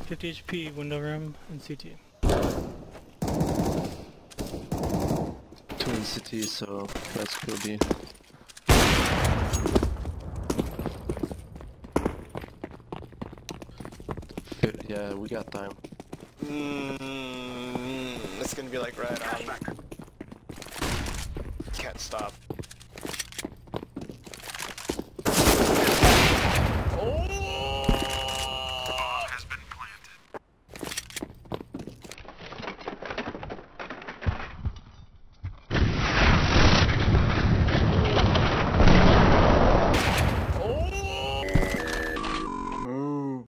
50 HP, window room, and CT. 2 in city, so let's go B. Yeah, we got time. It's gonna be like right on. Can't stop.